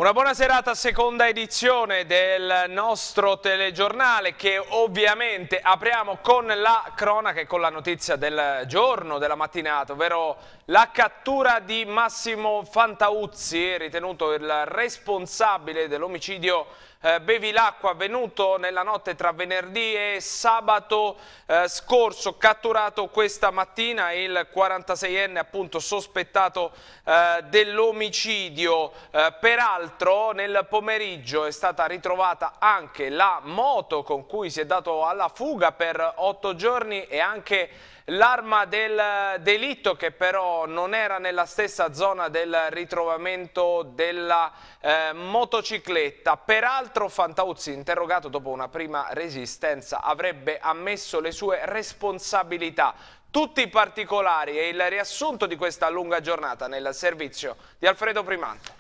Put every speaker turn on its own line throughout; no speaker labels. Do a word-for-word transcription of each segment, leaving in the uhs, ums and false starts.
Una buona serata, seconda edizione del nostro telegiornale che ovviamente apriamo con la cronaca e con la notizia del giorno, della mattinata, ovvero la cattura di Massimo Fantauzzi, ritenuto il responsabile dell'omicidio eh, Bevilacqua avvenuto nella notte tra venerdì e sabato eh, scorso, catturato questa mattina il quarantaseienne appunto sospettato eh, dell'omicidio. Eh, peraltro nel pomeriggio è stata ritrovata anche la moto con cui si è dato alla fuga per otto giorni e anche l'arma del delitto, che però non era nella stessa zona del ritrovamento della eh, motocicletta. Peraltro Fantauzzi, interrogato dopo una prima resistenza, avrebbe ammesso le sue responsabilità. Tutti i particolari e il riassunto di questa lunga giornata nel servizio di Alfredo Primante.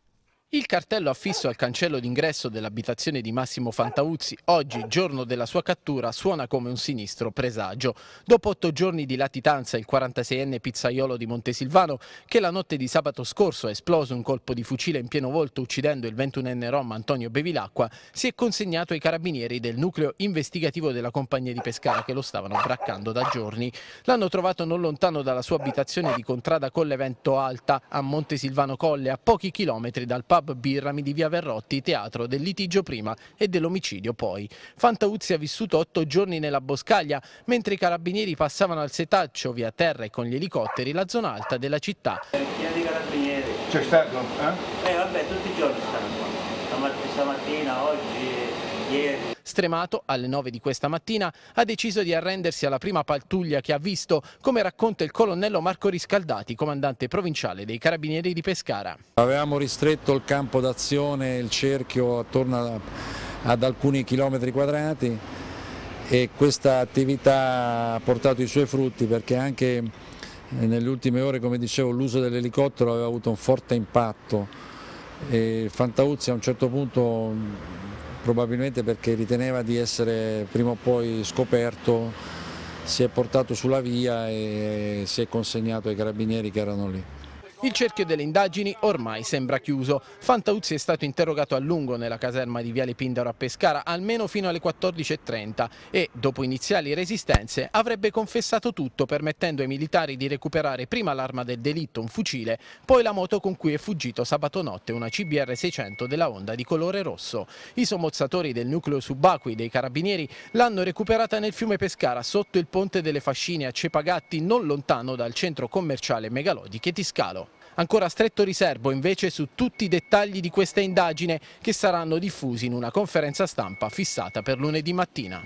Il cartello affisso al cancello d'ingresso dell'abitazione di Massimo Fantauzzi, oggi, giorno della sua cattura, suona come un sinistro presagio. Dopo otto giorni di latitanza, il quarantaseienne pizzaiolo di Montesilvano, che la notte di sabato scorso ha esploso un colpo di fucile in pieno volto uccidendo il ventunenne rom Antonio Bevilacqua, si è consegnato ai carabinieri del nucleo investigativo della compagnia di Pescara che lo stavano braccando da giorni. L'hanno trovato non lontano dalla sua abitazione di Contrada Collevento Alta, a Montesilvano Colle, a pochi chilometri dal pub Birrami di via Verrotti, teatro del litigio prima e dell'omicidio poi. Fantauzzi ha vissuto otto giorni nella boscaglia, mentre i carabinieri passavano al setaccio via terra e con gli elicotteri la zona alta della città.
Pieno di carabinieri.
C'è stato? Eh?
Eh vabbè, tutti i giorni stanno qua. Stamattina, oggi, ieri.
Stremato, alle nove di questa mattina, ha deciso di arrendersi alla prima pattuglia che ha visto, come racconta il colonnello Marco Riscaldati, comandante provinciale dei Carabinieri di Pescara.
Avevamo ristretto il campo d'azione, il cerchio attorno a, ad alcuni chilometri quadrati e questa attività ha portato i suoi frutti, perché anche nelle ultime ore, come dicevo, l'uso dell'elicottero aveva avuto un forte impatto e Fantauzzi a un certo punto, probabilmente perché riteneva di essere prima o poi scoperto, si è portato sulla via e si è consegnato ai carabinieri che erano lì.
Il cerchio delle indagini ormai sembra chiuso. Fantauzzi è stato interrogato a lungo nella caserma di Viale Pindaro a Pescara, almeno fino alle quattordici e trenta e, dopo iniziali resistenze, avrebbe confessato tutto, permettendo ai militari di recuperare prima l'arma del delitto, un fucile, poi la moto con cui è fuggito sabato notte, una C B R seicento della Honda di colore rosso. I sommozzatori del nucleo subacquei dei carabinieri l'hanno recuperata nel fiume Pescara, sotto il ponte delle Fascine a Cepagatti, non lontano dal centro commerciale Megalodi Chetiscalo. Ancora stretto riservo invece su tutti i dettagli di questa indagine, che saranno diffusi in una conferenza stampa fissata per lunedì mattina.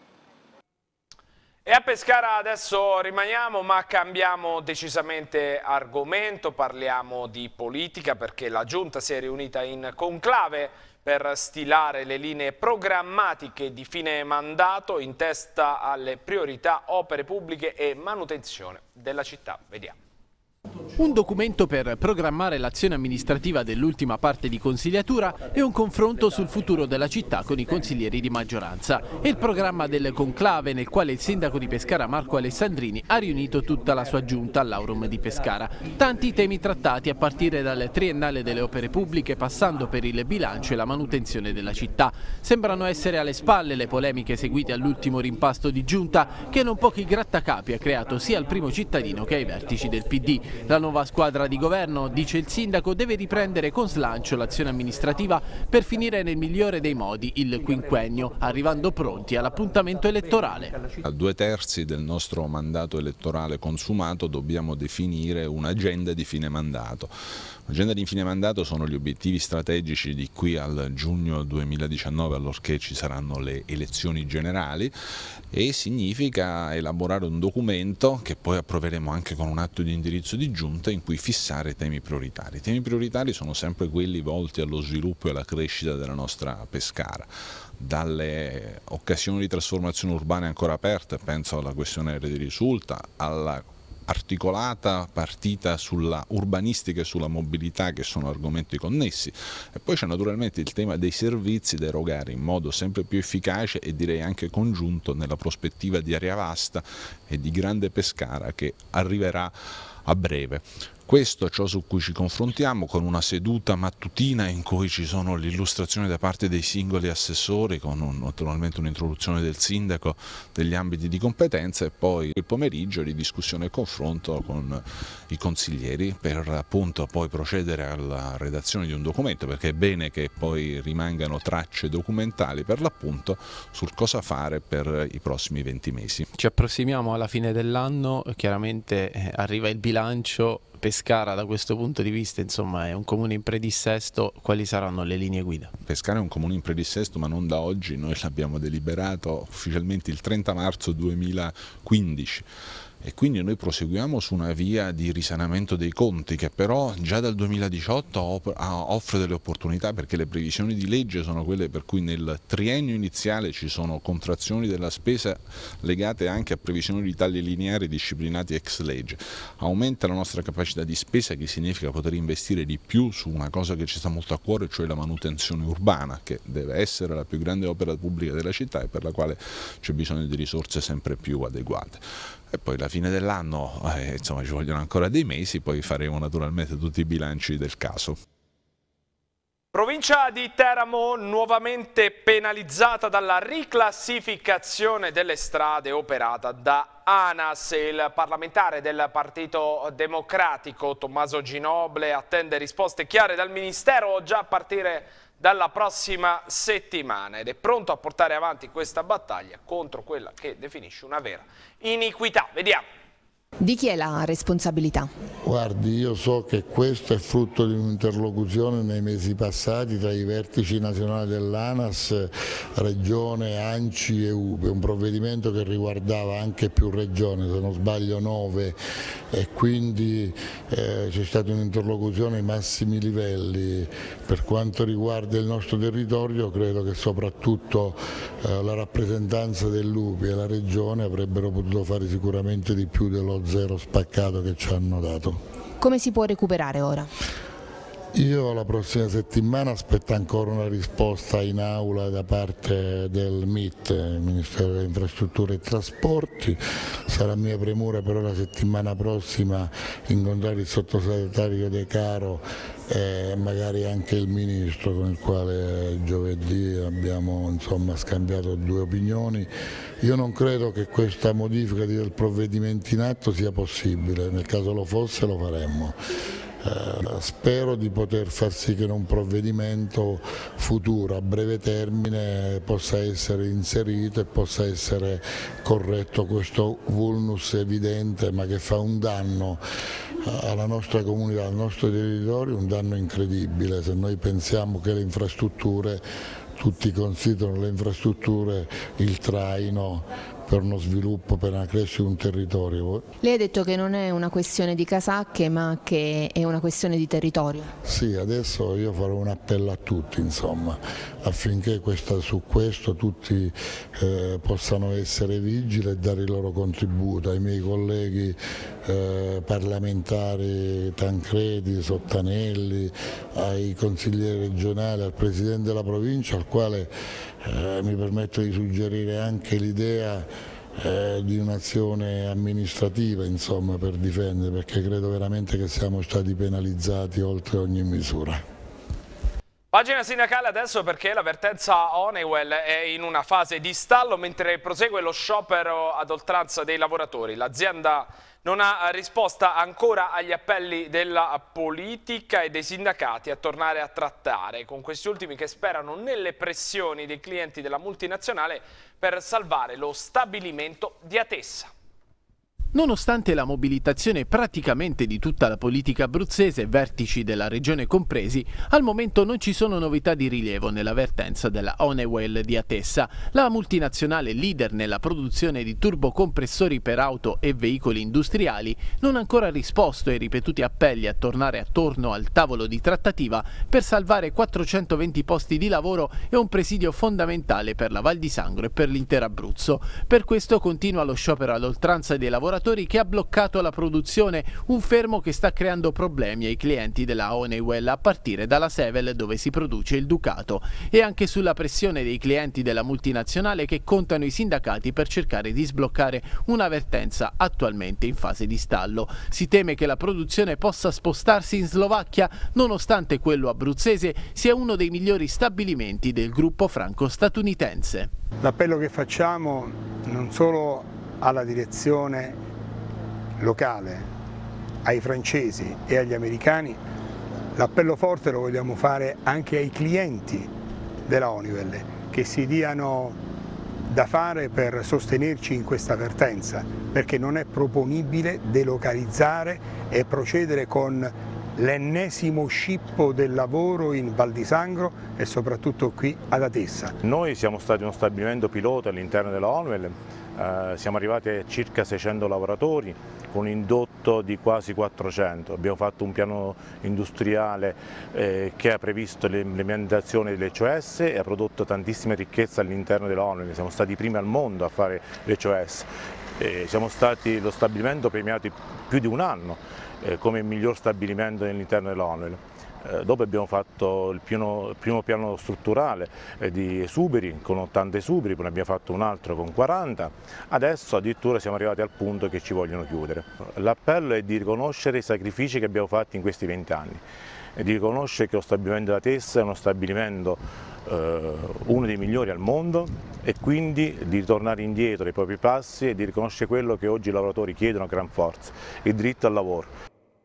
E a Pescara adesso rimaniamo, ma cambiamo decisamente argomento, parliamo di politica perché la Giunta si è riunita in conclave per stilare le linee programmatiche di fine mandato in testa alle priorità opere pubbliche e manutenzione della città. Vediamo.
Un documento per programmare l'azione amministrativa dell'ultima parte di consigliatura e un confronto sul futuro della città con i consiglieri di maggioranza. È il programma del conclave nel quale il sindaco di Pescara Marco Alessandrini ha riunito tutta la sua giunta all'Aurum di Pescara. Tanti temi trattati a partire dal triennale delle opere pubbliche, passando per il bilancio e la manutenzione della città. Sembrano essere alle spalle le polemiche seguite all'ultimo rimpasto di giunta che non pochi grattacapi ha creato sia al primo cittadino che ai vertici del P D. La nuova squadra di governo, dice il sindaco, deve riprendere con slancio l'azione amministrativa per finire nel migliore dei modi il quinquennio, arrivando pronti all'appuntamento elettorale.
A due terzi del nostro mandato elettorale consumato dobbiamo definire un'agenda di fine mandato. L'agenda di fine mandato sono gli obiettivi strategici di qui al giugno duemiladiciannove, allorché ci saranno le elezioni generali, e significa elaborare un documento che poi approveremo anche con un atto di indirizzo di giunta in cui fissare temi prioritari. I temi prioritari sono sempre quelli volti allo sviluppo e alla crescita della nostra Pescara. Dalle occasioni di trasformazione urbana ancora aperte, penso alla questione aerea di Risulta, alla articolata partita sulla urbanistica e sulla mobilità, che sono argomenti connessi, e poi c'è naturalmente il tema dei servizi da erogare in modo sempre più efficace e direi anche congiunto nella prospettiva di area vasta e di grande Pescara che arriverà a breve. Questo è ciò su cui ci confrontiamo, con una seduta mattutina in cui ci sono l'illustrazione da parte dei singoli assessori, con un, naturalmente un'introduzione del sindaco degli ambiti di competenza, e poi il pomeriggio di discussione e confronto con i consiglieri per appunto poi procedere alla redazione di un documento, perché è bene che poi rimangano tracce documentali per l'appunto sul cosa fare per i prossimi venti mesi.
Ci approssimiamo alla fine dell'anno, chiaramente eh, arriva il bilancio. Pescara da questo punto di vista insomma è un comune in predissesto, quali saranno le linee guida?
Pescara è un comune in predissesto, ma non da oggi, noi l'abbiamo deliberato ufficialmente il trenta marzo duemilaquindici. E quindi noi proseguiamo su una via di risanamento dei conti che però già dal duemiladiciotto offre delle opportunità, perché le previsioni di legge sono quelle per cui nel triennio iniziale ci sono contrazioni della spesa legate anche a previsioni di tagli lineari disciplinati ex legge. Aumenta la nostra capacità di spesa, che significa poter investire di più su una cosa che ci sta molto a cuore, cioè la manutenzione urbana, che deve essere la più grande opera pubblica della città e per la quale c'è bisogno di risorse sempre più adeguate. E poi alla fine dell'anno, eh, insomma, ci vogliono ancora dei mesi, poi faremo naturalmente tutti i bilanci del caso.
Provincia di Teramo nuovamente penalizzata dalla riclassificazione delle strade operata da ANAS. Il parlamentare del Partito Democratico Tommaso Ginoble attende risposte chiare dal Ministero già a partire dalla prossima settimana ed è pronto a portare avanti questa battaglia contro quella che definisce una vera iniquità. Vediamo.
Di chi è la responsabilità?
Guardi, io so che questo è frutto di un'interlocuzione nei mesi passati tra i vertici nazionali dell'ANAS, Regione, ANCI e U P E, un provvedimento che riguardava anche più regioni, se non sbaglio nove, e quindi eh, c'è stata un'interlocuzione ai massimi livelli. Per quanto riguarda il nostro territorio, credo che soprattutto eh, la rappresentanza dell'U P E e la Regione avrebbero potuto fare sicuramente di più dello zero spaccato che ci hanno dato.
Come si può recuperare ora?
Io la prossima settimana aspetto ancora una risposta in aula da parte del M I T, il Ministero delle Infrastrutture e Trasporti. Sarà mia premura però la settimana prossima incontrare il sottosegretario De Caro e magari anche il Ministro, con il quale giovedì abbiamo insomma scambiato due opinioni. Io non credo che questa modifica del provvedimento in atto sia possibile, nel caso lo fosse lo faremmo. Eh, spero di poter far sì che in un provvedimento futuro a breve termine possa essere inserito e possa essere corretto questo vulnus evidente, ma che fa un danno alla nostra comunità, al nostro territorio, un danno incredibile. Se noi pensiamo che le infrastrutture, tutti considerano le infrastrutture il traino per uno sviluppo, per una crescita di un territorio.
Lei ha detto che non è una questione di casacche, ma che è una questione di territorio.
Sì, adesso io farò un appello a tutti, insomma, affinché questa, su questo tutti eh, possano essere vigili e dare il loro contributo, ai miei colleghi eh, parlamentari Tancredi, Sottanelli, ai consiglieri regionali, al Presidente della provincia, al quale eh, mi permetto di suggerire anche l'idea eh, di un'azione amministrativa, insomma, per difendere, perché credo veramente che siamo stati penalizzati oltre ogni misura.
Pagina sindacale adesso, perché la vertenza Honeywell è in una fase di stallo mentre prosegue lo sciopero ad oltranza dei lavoratori. L'azienda non ha risposta ancora agli appelli della politica e dei sindacati a tornare a trattare, con questi ultimi che sperano nelle pressioni dei clienti della multinazionale per salvare lo stabilimento di Atessa.
Nonostante la mobilitazione praticamente di tutta la politica abruzzese, vertici della regione compresi, al momento non ci sono novità di rilievo nella vertenza della Honeywell di Atessa. La multinazionale leader nella produzione di turbocompressori per auto e veicoli industriali non ha ancora risposto ai ripetuti appelli a tornare attorno al tavolo di trattativa per salvare quattrocentoventi posti di lavoro e un presidio fondamentale per la Val di Sangro e per l'intero Abruzzo. Per questo continua lo sciopero all'oltranza dei lavoratori lavoratori che ha bloccato la produzione, un fermo che sta creando problemi ai clienti della Honeywell a partire dalla Sevel dove si produce il Ducato, e anche sulla pressione dei clienti della multinazionale che contano i sindacati per cercare di sbloccare una vertenza attualmente in fase di stallo. Si teme che la produzione possa spostarsi in Slovacchia, nonostante quello abruzzese sia uno dei migliori stabilimenti del gruppo franco-statunitense.
L'appello che facciamo non solo alla direzione locale, ai francesi e agli americani, l'appello forte lo vogliamo fare anche ai clienti della Honeywell, che si diano da fare per sostenerci in questa vertenza, perché non è proponibile delocalizzare e procedere con l'ennesimo scippo del lavoro in Val di Sangro e soprattutto qui ad Atessa.
Noi siamo stati uno stabilimento pilota all'interno della Honeywell, eh, siamo arrivati a circa seicento lavoratori con un indotto di quasi quattrocento. Abbiamo fatto un piano industriale eh, che ha previsto l'implementazione dell'E C O S e ha prodotto tantissime ricchezze all'interno della Honeywell. Siamo stati i primi al mondo a fare l'E C O S. Eh, siamo stati lo stabilimento premiato più di un anno eh, come miglior stabilimento all'interno della Honeywell. Eh, dopo abbiamo fatto il, piano, il primo piano strutturale eh, di esuberi con ottanta esuberi, poi ne abbiamo fatto un altro con quaranta, adesso addirittura siamo arrivati al punto che ci vogliono chiudere. L'appello è di riconoscere i sacrifici che abbiamo fatto in questi venti anni e di riconoscere che lo stabilimento della Tessa è uno stabilimento eh, uno dei migliori al mondo, e quindi di ritornare indietro ai propri passi e di riconoscere quello che oggi i lavoratori chiedono a gran forza, il diritto al lavoro.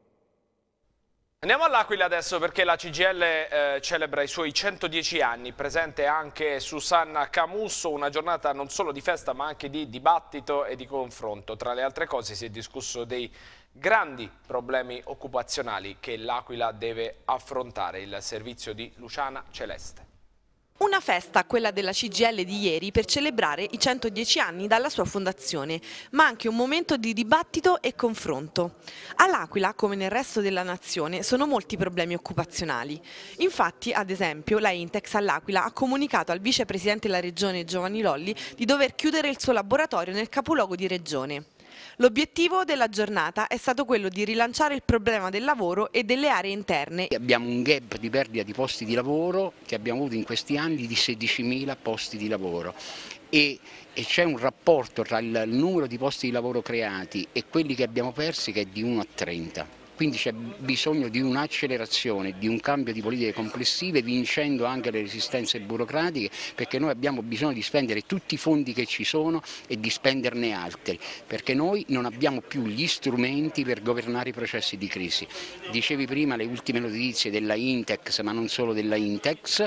Andiamo all'Aquila adesso, perché la C G I L eh, celebra i suoi centodieci anni, presente anche Susanna Camusso, una giornata non solo di festa ma anche di dibattito e di confronto. Tra le altre cose si è discusso dei grandi problemi occupazionali che l'Aquila deve affrontare, il servizio di Luciana Celeste.
Una festa, quella della C G I L di ieri, per celebrare i centodieci anni dalla sua fondazione, ma anche un momento di dibattito e confronto. All'Aquila, come nel resto della nazione, sono molti problemi occupazionali. Infatti, ad esempio, la Intex all'Aquila ha comunicato al vicepresidente della regione Giovanni Lolli di dover chiudere il suo laboratorio nel capoluogo di regione. L'obiettivo della giornata è stato quello di rilanciare il problema del lavoro e delle aree interne.
Abbiamo un gap di perdita di posti di lavoro che abbiamo avuto in questi anni di sedicimila posti di lavoro e, e c'è un rapporto tra il numero di posti di lavoro creati e quelli che abbiamo persi che è di uno a trenta. Quindi c'è bisogno di un'accelerazione, di un cambio di politiche complessive, vincendo anche le resistenze burocratiche, perché noi abbiamo bisogno di spendere tutti i fondi che ci sono e di spenderne altri, perché noi non abbiamo più gli strumenti per governare i processi di crisi. Dicevi prima le ultime notizie della Intex, ma non solo della Intex,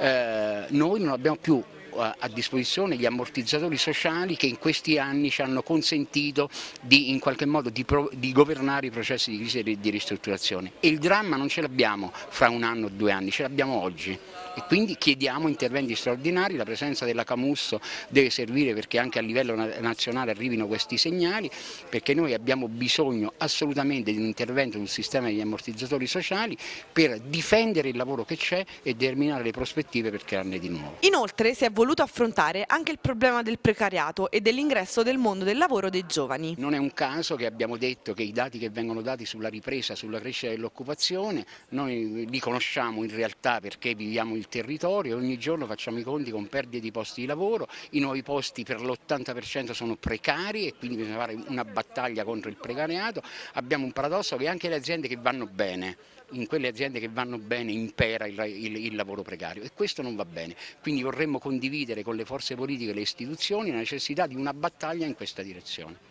eh, noi non abbiamo più a disposizione gli ammortizzatori sociali che in questi anni ci hanno consentito di in qualche modo di, pro, di governare i processi di crisi e di ristrutturazione, e il dramma non ce l'abbiamo fra un anno o due anni, ce l'abbiamo oggi, e quindi chiediamo interventi straordinari. La presenza della Camusso deve servire perché anche a livello nazionale arrivino questi segnali, perché noi abbiamo bisogno assolutamente di un intervento sul sistema degli ammortizzatori sociali per difendere il lavoro che c'è e determinare le prospettive per crearne di nuovo.
Inoltre si è voluto affrontare anche il problema del precariato e dell'ingresso del mondo del lavoro dei giovani.
Non è un caso che abbiamo detto che i dati che vengono dati sulla ripresa, sulla crescita dell'occupazione, noi li conosciamo in realtà perché viviamo il territorio e ogni giorno facciamo i conti con perdite di posti di lavoro. I nuovi posti per l'ottanta per cento sono precari e quindi bisogna fare una battaglia contro il precariato. Abbiamo un paradosso che anche le aziende che vanno bene, in quelle aziende che vanno bene impera il, il, il lavoro precario, e questo non va bene. Quindi vorremmo condividere con le forze politiche e le istituzioni la necessità di una battaglia in questa direzione.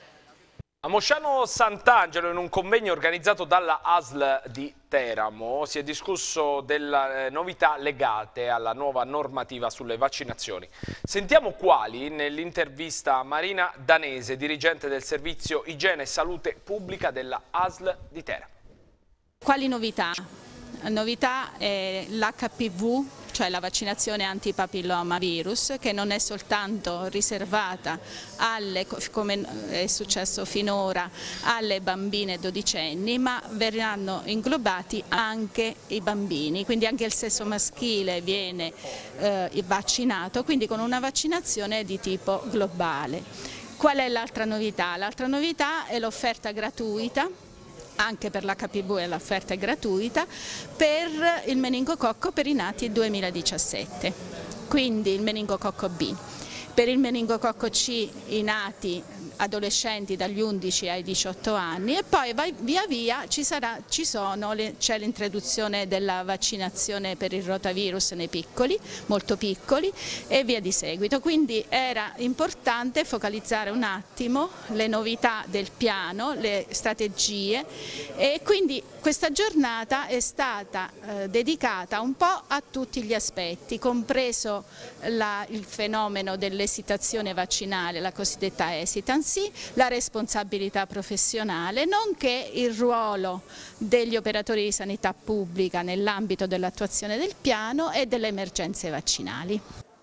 A Mosciano Sant'Angelo, in un convegno organizzato dalla A S L di Teramo, si è discusso delle novità legate alla nuova normativa sulle vaccinazioni. Sentiamo quali nell'intervista a Marina Danese, dirigente del servizio Igiene e Salute Pubblica della A S L di Teramo.
Quali novità? Novità è l'H P V, cioè la vaccinazione antipapillomavirus, che non è soltanto riservata alle, come è successo finora, alle bambine dodicenni, ma verranno inglobati anche i bambini, quindi anche il sesso maschile viene eh, vaccinato, quindi con una vaccinazione di tipo globale. Qual è l'altra novità? L'altra novità è l'offerta gratuita, anche per l'H P V l'offerta è gratuita, per il meningococco per i nati duemiladiciassette, quindi il meningococco B. Per il meningococco C i nati adolescenti dagli undici ai diciotto anni e poi via via ci sarà, ci sono, c'è l'introduzione della vaccinazione per il rotavirus nei piccoli, molto piccoli e via di seguito. Quindi era importante focalizzare un attimo le novità del piano, le strategie e quindi questa giornata è stata eh, dedicata un po' a tutti gli aspetti, compreso la, il fenomeno dell'esitazione vaccinale, la cosiddetta hesitancy, la responsabilità professionale, nonché il ruolo degli operatori di sanità pubblica nell'ambito dell'attuazione del piano e delle emergenze vaccinali.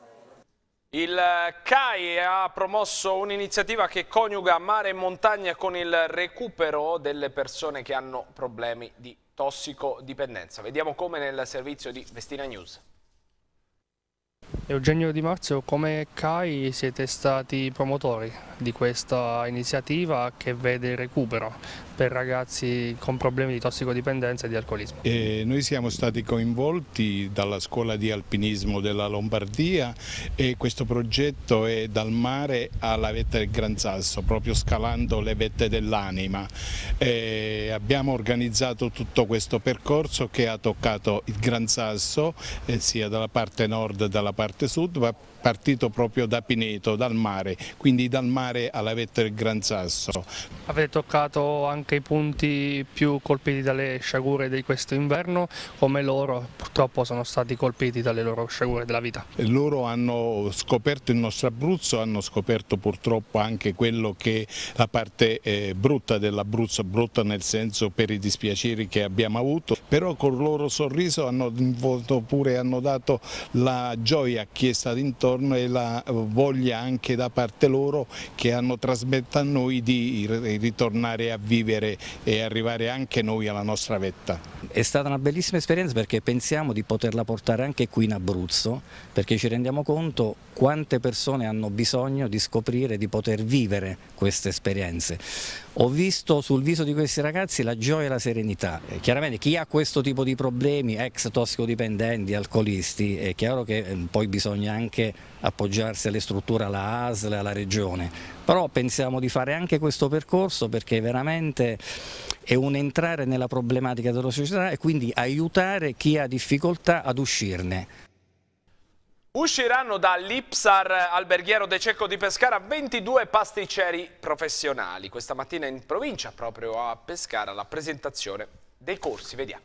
Il C A I ha promosso un'iniziativa che coniuga mare e montagna con il recupero delle persone che hanno problemi di tossicodipendenza. Vediamo come nel servizio di Vestina News.
Eugenio Di Marzio, come C A I siete stati promotori di questa iniziativa che vede il recupero per ragazzi con problemi di tossicodipendenza e di alcolismo.
E noi siamo stati coinvolti dalla scuola di alpinismo della Lombardia e questo progetto è dal mare alla vetta del Gran Sasso, proprio scalando le vette dell'anima. Abbiamo organizzato tutto questo percorso che ha toccato il Gran Sasso, eh, sia dalla parte nord che dalla parte sud, ma partito proprio da Pineto, dal mare, quindi dal mare alla vetta del Gran Sasso.
Avete toccato anche i punti più colpiti dalle sciagure di questo inverno, come loro purtroppo sono stati colpiti dalle loro sciagure della vita.
Loro hanno scoperto il nostro Abruzzo, hanno scoperto purtroppo anche quello che la parte eh, brutta dell'Abruzzo, brutta nel senso per i dispiaceri che abbiamo avuto, però con il loro sorriso hanno, pure, hanno dato la gioia a chi è stato intorno e la voglia anche da parte loro che hanno trasmesso a noi di ritornare a vivere e arrivare anche noi alla nostra vetta.
È stata una bellissima esperienza perché pensiamo di poterla portare anche qui in Abruzzo, perché ci rendiamo conto quante persone hanno bisogno di scoprire, di poter vivere queste esperienze. Ho visto sul viso di questi ragazzi la gioia e la serenità. Chiaramente chi ha questo tipo di problemi, ex tossicodipendenti, alcolisti, è chiaro che poi bisogna anche appoggiarsi alle strutture, alla A S L, alla regione, però pensiamo di fare anche questo percorso perché veramente è un entrare nella problematica della società e quindi aiutare chi ha difficoltà ad uscirne.
Usciranno dall'I P S A R alberghiero De Cecco di Pescara ventidue pasticceri professionali. Questa mattina in provincia, proprio a Pescara, la presentazione dei corsi. Vediamo.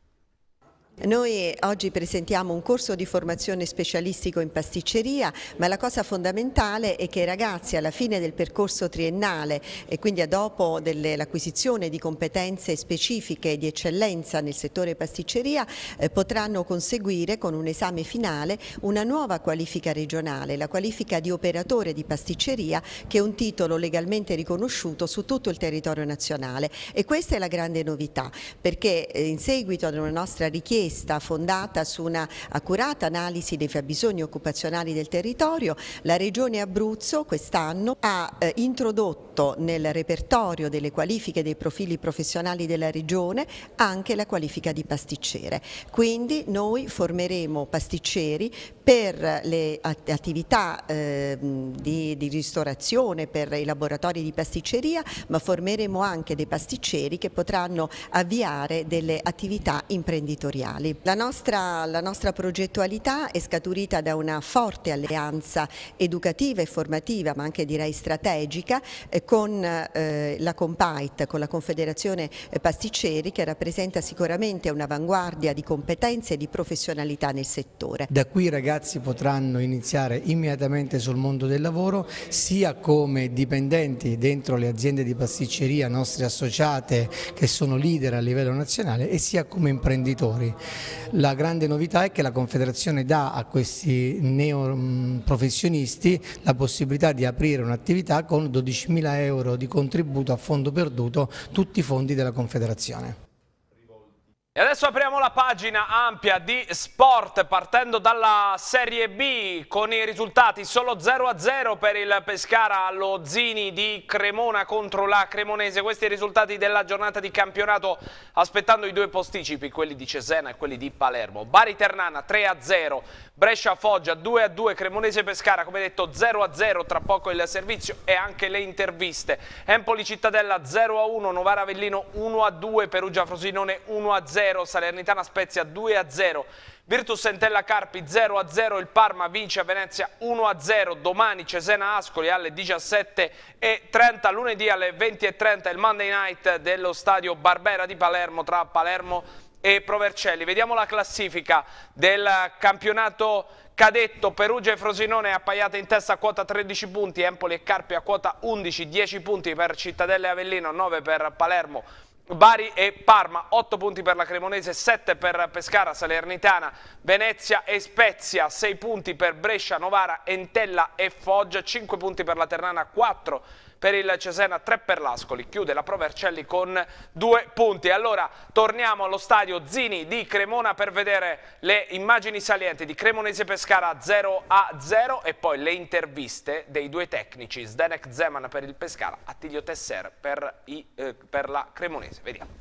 Noi oggi presentiamo un corso di formazione specialistico in pasticceria, ma la cosa fondamentale è che i ragazzi alla fine del percorso triennale e quindi dopo l'acquisizione di competenze specifiche di eccellenza nel settore pasticceria eh, potranno conseguire con un esame finale una nuova qualifica regionale, la qualifica di operatore di pasticceria, che è un titolo legalmente riconosciuto su tutto il territorio nazionale, e questa è la grande novità, perché eh, in seguito ad una nostra richiesta fondata su una accurata analisi dei fabbisogni occupazionali del territorio, la Regione Abruzzo quest'anno ha eh, introdotto nel repertorio delle qualifiche dei profili professionali della Regione anche la qualifica di pasticcere. Quindi noi formeremo pasticceri per le attività eh, di, di ristorazione, per i laboratori di pasticceria, ma formeremo anche dei pasticceri che potranno avviare delle attività imprenditoriali. La nostra, la nostra progettualità è scaturita da una forte alleanza educativa e formativa, ma anche direi strategica, eh, con eh, la Compait, con la Confederazione Pasticceri, che rappresenta sicuramente un'avanguardia di competenze e di professionalità nel settore.
Da qui i ragazzi potranno iniziare immediatamente sul mondo del lavoro, sia come dipendenti dentro le aziende di pasticceria nostre associate che sono leader a livello nazionale, e sia come imprenditori. La grande novità è che la Confederazione dà a questi neoprofessionisti la possibilità di aprire un'attività con dodicimila euro di contributo a fondo perduto, tutti i fondi della Confederazione.
E adesso apriamo la pagina ampia di sport partendo dalla Serie B con i risultati solo zero a zero per il Pescara allo Zini di Cremona contro la Cremonese. Questi i risultati della giornata di campionato aspettando i due posticipi, quelli di Cesena e quelli di Palermo. Bari Ternana tre a zero, Brescia Foggia due a due, Cremonese Pescara come detto zero a zero, tra poco il servizio e anche le interviste. Empoli Cittadella zero a uno, Novara Avellino uno a due, Perugia Frosinone uno a zero. Salernitana Spezia due a zero, Virtus Entella Carpi zero a zero, il Parma vince a Venezia uno a zero, domani Cesena Ascoli alle diciassette e trenta, lunedì alle venti e trenta il Monday Night dello stadio Barbera di Palermo tra Palermo e Provercelli. Vediamo la classifica del campionato cadetto. Perugia e Frosinone appaiate in testa a quota tredici punti, Empoli e Carpi a quota undici, dieci punti per Cittadella e Avellino, nove per Palermo, Bari e Parma, otto punti per la Cremonese, sette per Pescara, Salernitana, Venezia e Spezia, sei punti per Brescia, Novara, Entella e Foggia, cinque punti per la Ternana, quattro per il Cesena, tre per l'Ascoli. Chiude la Provercelli con due punti. Allora torniamo allo stadio Zini di Cremona per vedere le immagini salienti di Cremonese Pescara zero a zero e poi le interviste dei due tecnici, Zdenek Zeman per il Pescara, Attilio Tesser per, i, eh, per la Cremonese. Vediamo.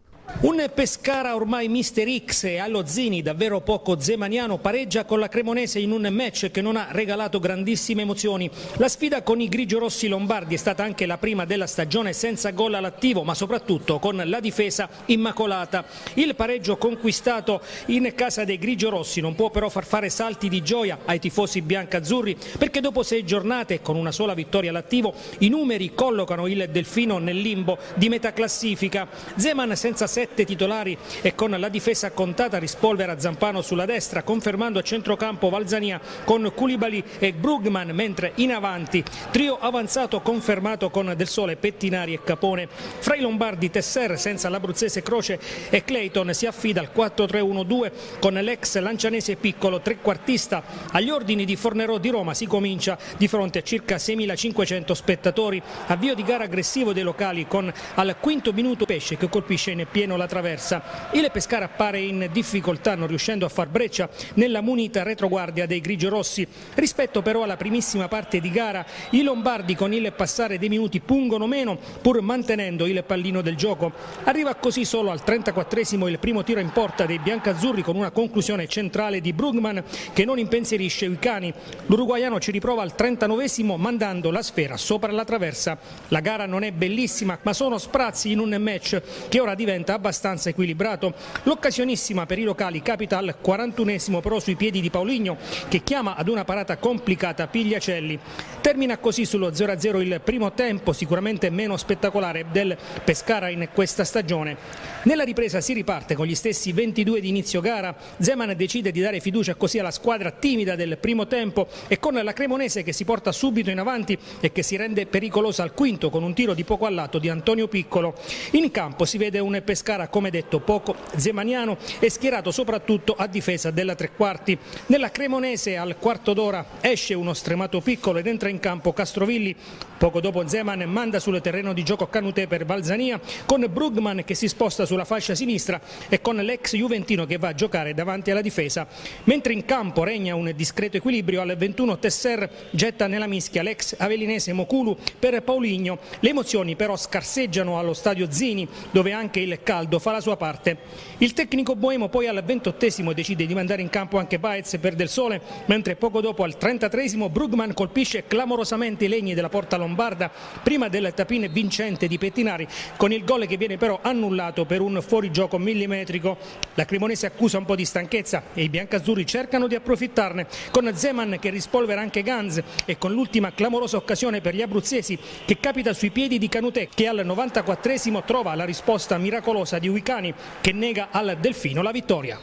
Un Pescara ormai mister X e allo Zini davvero poco zemaniano pareggia con la Cremonese in un match che non ha regalato grandissime emozioni. La sfida con i grigiorossi lombardi è stata anche la prima della stagione senza gol all'attivo, ma soprattutto con la difesa immacolata. Il pareggio conquistato in casa dei grigiorossi non può però far fare salti di gioia ai tifosi biancazzurri, perché dopo sei giornate con una sola vittoria all'attivo i numeri collocano il Delfino nel limbo di metà classifica. Zeman senza sette titolari e con la difesa contata rispolvera Zampano sulla destra, confermando a centrocampo Valzania con Koulibaly e Brugman, mentre in avanti trio avanzato confermato con Del Sole, Pettinari e Capone. Fra i lombardi Tesser senza l'abruzzese Croce e Clayton si affida al quattro tre uno due con l'ex lancianese Piccolo trequartista. Agli ordini di Fornerò di Roma si comincia di fronte a circa seimilacinquecento spettatori. Avvio di gara aggressivo dei locali con al quinto minuto Pesce che colpisce in pieno la traversa. Il Pescara appare in difficoltà non riuscendo a far breccia nella munita retroguardia dei grigiorossi. Rispetto però alla primissima parte di gara i lombardi con il passare dei minuti pungono meno pur mantenendo il pallino del gioco. Arriva così solo al trentaquattresimo il primo tiro in porta dei biancazzurri con una conclusione centrale di Brugman che non impensierisce i cani. L'uruguaiano ci riprova al trentanovesimo mandando la sfera sopra la traversa. La gara non è bellissima ma sono sprazzi in un match che ora diventa abbastanza equilibrato. L'occasionissima per i locali capita al quarantunesimo però sui piedi di Paulinho che chiama ad una parata complicata Pigliacelli. Termina così sullo zero a zero il primo tempo, sicuramente meno spettacolare del Pescara in questa stagione. Nella ripresa si riparte con gli stessi ventidue di inizio gara. Zeman decide di dare fiducia così alla squadra timida del primo tempo e con la Cremonese che si porta subito in avanti e che si rende pericolosa al quinto con un tiro di poco al lato di Antonio Piccolo. In campo si vede un Pescara come detto poco zemaniano e schierato soprattutto a difesa della tre quarti. Nella Cremonese al quarto d'ora esce uno stremato Piccolo ed entra in campo Castrovilli. Poco dopo Zeman manda sul terreno di gioco Canutè per Valzania con Brugman che si sposta sulla fascia sinistra e con l'ex juventino che va a giocare davanti alla difesa. Mentre in campo regna un discreto equilibrio, al ventuno Tesser getta nella mischia l'ex avellinese Mokulu per Paulinho. Le emozioni però scarseggiano allo stadio Zini dove anche il caldo fa la sua parte. Il tecnico boemo poi al ventottesimo decide di mandare in campo anche Baez per Del Sole, mentre poco dopo al trentatreesimo Brugman colpisce clamorosamente i legni della porta lombarda prima del tapin vincente di Pettinari, con il gol che viene però annullato per un fuorigioco millimetrico. La Cremonese accusa un po' di stanchezza e i biancazzurri cercano di approfittarne, con Zeman che rispolvera anche Ganz e con l'ultima clamorosa occasione per gli abruzzesi che capita sui piedi di Canutè che al novantaquattresimo trova la risposta miracolosa di Uicani che nega al Delfino la vittoria.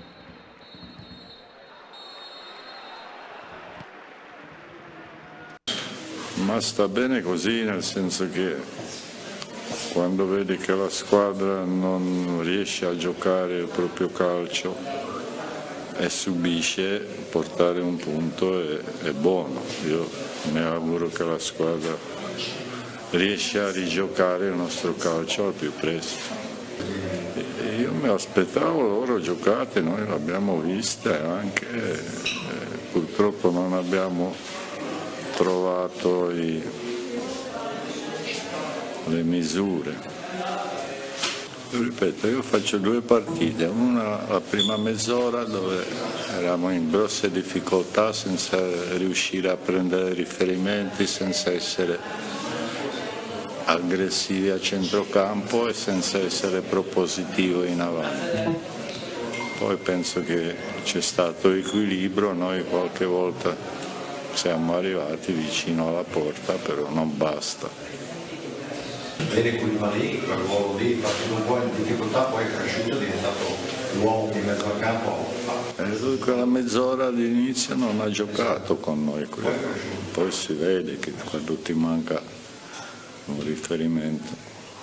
Ma sta bene così, nel senso che quando vedi che la squadra non riesce a giocare il proprio calcio e subisce, portare un punto è, è buono. Io mi auguro che la squadra riesca a rigiocare il nostro calcio al più presto. io mi aspettavo loro giocate, noi l'abbiamo vista anche, eh, purtroppo non abbiamo trovato i, le misure. Ripeto, io faccio due partite, una la prima mezz'ora dove eravamo in grosse difficoltà senza riuscire a prendere riferimenti, senza essere aggressivi a centrocampo e senza essere propositivo in avanti. Poi penso che c'è stato equilibrio, noi qualche volta siamo arrivati vicino alla porta, però non basta.
Vede Koulibaly, quel ruolo lì, facendo un po' in difficoltà, poi è cresciuto, è diventato l'uomo di mezzo al campo.
E lui quella mezz'ora di inizio non ha giocato con noi, poi si vede che quando ti manca un riferimento.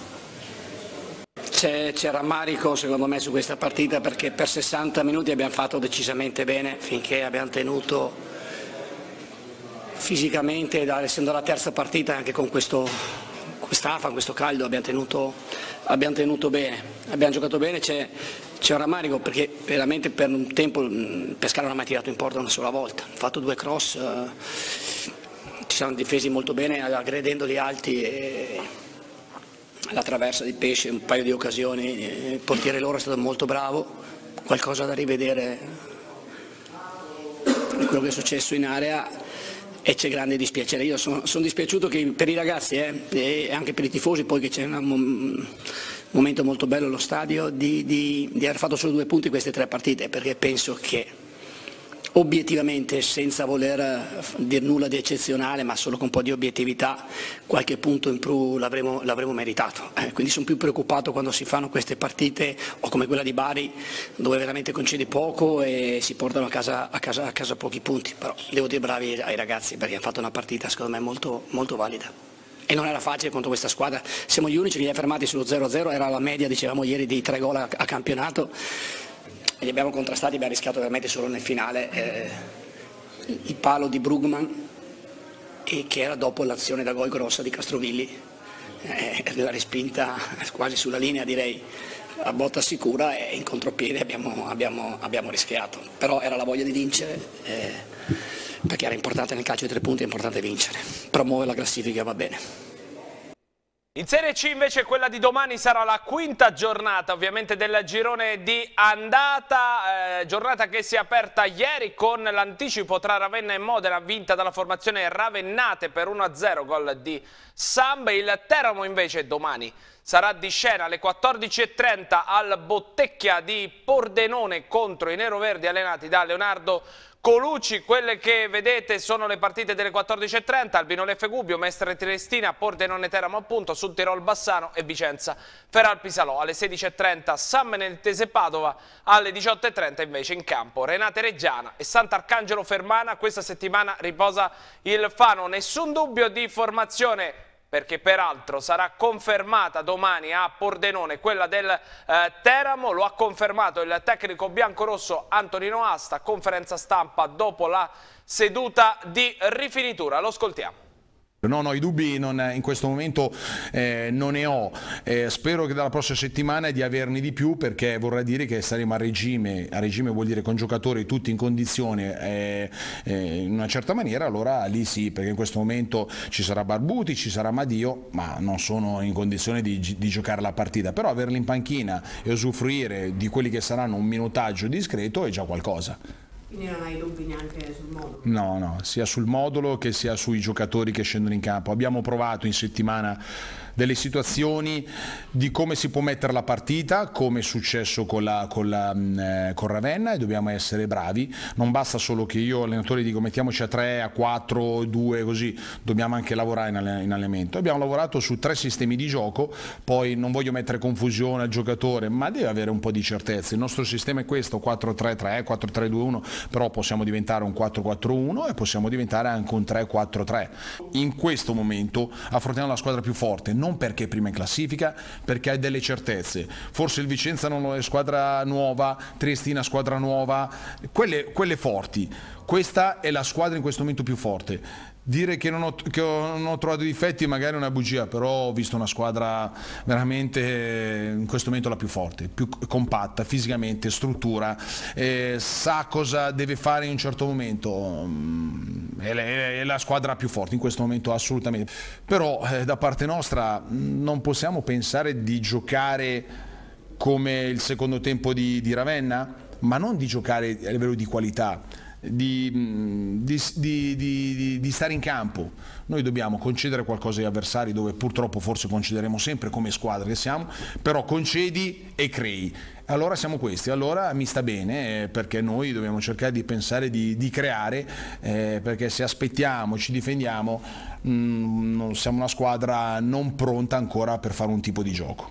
C'è, c'è rammarico secondo me su questa partita perché per sessanta minuti abbiamo fatto decisamente bene finché abbiamo tenuto fisicamente, essendo la terza partita anche con questo quest'afa, questo caldo abbiamo tenuto, abbiamo tenuto bene, abbiamo giocato bene, c'è, c'è un rammarico perché veramente per un tempo Pescara non ha mai tirato in porta una sola volta, ha fatto due cross, eh, ci siamo difesi molto bene aggredendoli alti e la traversa di Pesce, un paio di occasioni, il portiere loro è stato molto bravo, qualcosa da rivedere di quello che è successo in area. E c'è grande dispiacere, io sono, sono dispiaciuto che per i ragazzi eh, e anche per i tifosi, poi che c'è un mom momento molto bello allo stadio, di, di, di aver fatto solo due punti in queste tre partite, perché penso che obiettivamente, senza voler dire nulla di eccezionale, ma solo con un po' di obiettività, qualche punto in più l'avremo, l'avremo meritato. Eh, quindi sono più preoccupato quando si fanno queste partite, o come quella di Bari, dove veramente concedi poco e si portano a casa, a casa, a casa pochi punti. Però devo dire bravi ai ragazzi perché hanno fatto una partita secondo me molto, molto valida. E non era facile contro questa squadra, siamo gli unici che li ha fermati sullo zero a zero, era la media, dicevamo ieri, di tre gol a, a campionato. E li abbiamo contrastati, abbiamo rischiato veramente solo nel finale eh, il palo di Brugman, e che era dopo l'azione da gol grossa di Castrovilli, eh, la respinta quasi sulla linea, direi a botta sicura, e in contropiede abbiamo, abbiamo, abbiamo rischiato, però era la voglia di vincere, eh, perché era importante nel calcio di tre punti, è importante vincere, promuovere la classifica va bene.
In Serie C invece quella di domani sarà la quinta giornata ovviamente del girone di andata, eh, giornata che si è aperta ieri con l'anticipo tra Ravenna e Modena vinta dalla formazione ravennate per uno a zero, gol di Samb. Il Teramo invece domani sarà di scena alle quattordici e trenta al Bottecchia di Pordenone contro i neroverdi allenati da Leonardo Colucci. Quelle che vedete sono le partite delle quattordici e trenta, Albino Leffe Gubbio, Mestre Triestina, Pordenone Teramo appunto, Sul Tirol Bassano e Vicenza Feralpi Salò. Alle sedici e trenta San Benedetese Padova, alle diciotto e trenta invece in campo Renate Reggiana e Sant'Arcangelo Fermana. Questa settimana riposa il Fano, nessun dubbio di formazione, perché peraltro sarà confermata domani a Pordenone quella del eh, Teramo, lo ha confermato il tecnico biancorosso Antonino Asta, conferenza stampa dopo la seduta di rifinitura. Lo ascoltiamo.
No, no, i dubbi non, in questo momento eh, non ne ho, eh, spero che dalla prossima settimana di averne di più, perché vorrà dire che saremo a regime, a regime vuol dire con giocatori tutti in condizione eh, eh, in una certa maniera, allora lì sì, perché in questo momento ci sarà Barbuti, ci sarà Madio, ma non sono in condizione di, di giocare la partita, però averli in panchina e usufruire di quelli che saranno un minutaggio discreto è già qualcosa.
Quindi non hai dubbi neanche sul modulo?
No, no, sia sul modulo che sia sui giocatori che scendono in campo. Abbiamo provato in settimana delle situazioni di come si può mettere la partita, come è successo con, la, con, la, eh, con Ravenna, e dobbiamo essere bravi. Non basta solo che io allenatore dico mettiamoci a tre, a quattro, due, così, dobbiamo anche lavorare in, alle, in allenamento. Abbiamo lavorato su tre sistemi di gioco, poi non voglio mettere confusione al giocatore, ma deve avere un po' di certezza. Il nostro sistema è questo, quattro tre tre, quattro tre due uno, però possiamo diventare un quattro quattro uno e possiamo diventare anche un tre quattro tre. In questo momento affrontiamo la squadra più forte, non perché è prima in classifica, perché ha delle certezze. Forse il Vicenza non è squadra nuova, Triestina squadra nuova, quelle, quelle forti. Questa è la squadra in questo momento più forte. Dire che non ho, che ho, non ho trovato difetti magari è una bugia, però ho visto una squadra veramente in questo momento la più forte, più compatta fisicamente, struttura, eh, sa cosa deve fare in un certo momento, è la, è la squadra più forte in questo momento assolutamente, però eh, da parte nostra non possiamo pensare di giocare come il secondo tempo di, di Ravenna, ma non di giocare a livello di qualità. Di, di, di, di, di stare in campo. Noi dobbiamo concedere qualcosa agli avversari, dove purtroppo forse concederemo sempre come squadra che siamo, però concedi e crei. Allora siamo questi, allora mi sta bene, eh, perché noi dobbiamo cercare di pensare di, di creare, eh, perché se aspettiamo, ci difendiamo, mh, siamo una squadra non pronta ancora per fare un tipo di gioco.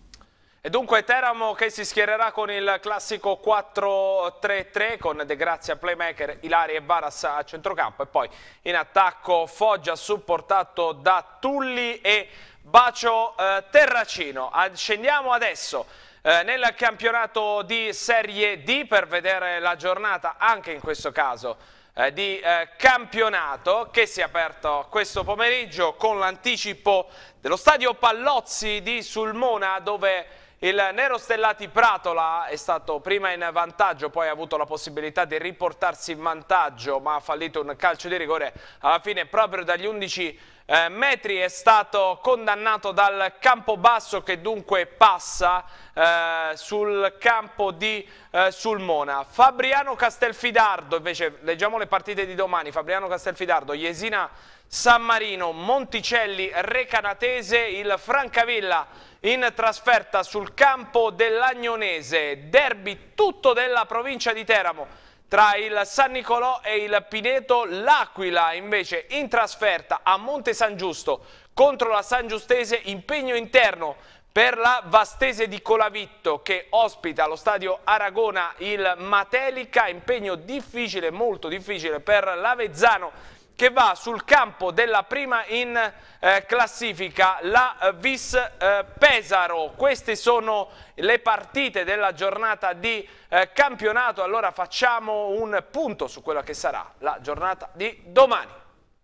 E dunque Teramo che si schiererà con il classico quattro tre tre con De Grazia playmaker, Ilari e Varas a centrocampo e poi in attacco Foggia supportato da Tulli e Bacio eh, Terracino. Scendiamo adesso eh, nel campionato di Serie D per vedere la giornata anche in questo caso eh, di eh, campionato che si è aperto questo pomeriggio con l'anticipo dello stadio Pallozzi di Sulmona, dove il Nerostellati Pratola è stato prima in vantaggio, poi ha avuto la possibilità di riportarsi in vantaggio, ma ha fallito un calcio di rigore. Alla fine proprio dagli undici eh, metri è stato condannato dal Campobasso, che dunque passa eh, sul campo di eh, Sulmona. Fabriano Castelfidardo, invece leggiamo le partite di domani. Fabriano Castelfidardo, Jesina San Marino, Monticelli Recanatese, il Francavilla in trasferta sul campo dell'Agnonese. Derby tutto della provincia di Teramo tra il San Nicolò e il Pineto. L'Aquila invece in trasferta a Monte San Giusto contro la San Giustese, impegno interno per la Vastese di Colavitto che ospita allo stadio Aragona il Matelica, impegno difficile, molto difficile per l'Avezzano che va sul campo della prima in eh, classifica, la eh, Vis eh, Pesaro. Queste sono le partite della giornata di eh, campionato. Allora facciamo un punto su quella che sarà la giornata di domani.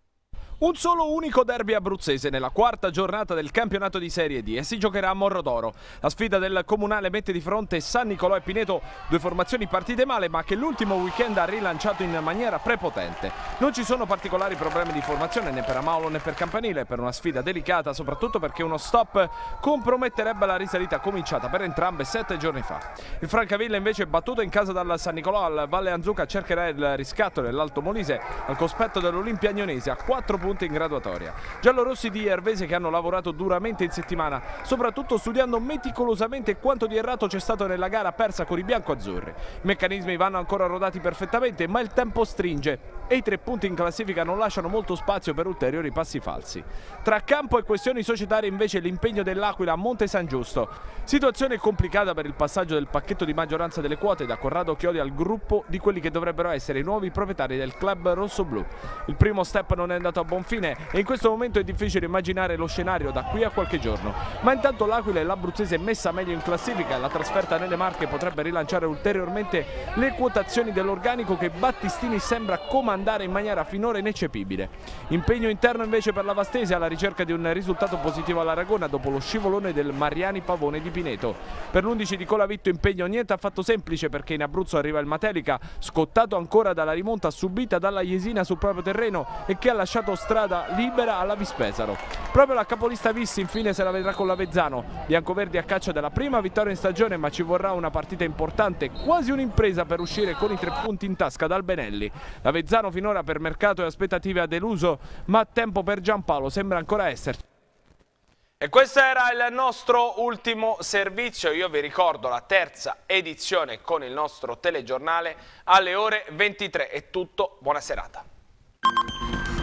Un solo unico derby abruzzese nella quarta giornata del campionato di Serie D e si giocherà a Morrodoro. La sfida del Comunale mette di fronte San Nicolò e Pineto, due formazioni partite male ma che l'ultimo weekend ha rilanciato in maniera prepotente. Non ci sono particolari problemi di formazione né per Amaulo né per Campanile, per una sfida delicata soprattutto perché uno stop comprometterebbe la risalita cominciata per entrambe sette giorni fa. Il Francavilla invece battuto in casa dal San Nicolò al Valle Anzuca cercherà il riscatto dell'Alto Molise al cospetto dell'Olimpia Agnonese a quattro punti in graduatoria. Giallorossi di Ervese che hanno lavorato duramente in settimana, soprattutto studiando meticolosamente quanto di errato c'è stato nella gara persa con i biancoazzurri. I meccanismi vanno ancora rodati perfettamente, ma il tempo stringe e i tre punti in classifica non lasciano molto spazio per ulteriori passi falsi. Tra campo e questioni societarie invece l'impegno dell'Aquila a Monte San Giusto. Situazione complicata per il passaggio del pacchetto di maggioranza delle quote da Corrado Chiodi al gruppo di quelli che dovrebbero essere i nuovi proprietari del club rossoblu. Il primo step non è andato a buon fine e in questo momento è difficile immaginare lo scenario da qui a qualche giorno, ma intanto l'Aquila e l'Abruzzese messa meglio in classifica e la trasferta nelle Marche potrebbe rilanciare ulteriormente le quotazioni dell'organico che Battistini sembra comandare in maniera finora ineccepibile. Impegno interno invece per la Vastese alla ricerca di un risultato positivo all'Aragona dopo lo scivolone del Mariani Pavone di Pineto. Per l'undici di Colavitto impegno niente affatto semplice perché in Abruzzo arriva il Matelica, scottato ancora dalla rimonta subita dalla Jesina sul proprio terreno e che ha lasciato strada libera alla Vispesaro. Proprio la capolista Vissi infine se la vedrà con l'Avezzano. Biancoverdi a caccia della prima vittoria in stagione, ma ci vorrà una partita importante, quasi un'impresa per uscire con i tre punti in tasca dal Benelli. L'Avezzano finora per mercato e aspettative ha deluso, ma tempo per Giampaolo sembra ancora esserci.
E questo era il nostro ultimo servizio. Io vi ricordo la terza edizione con il nostro telegiornale alle ore ventitré. È tutto, buona serata.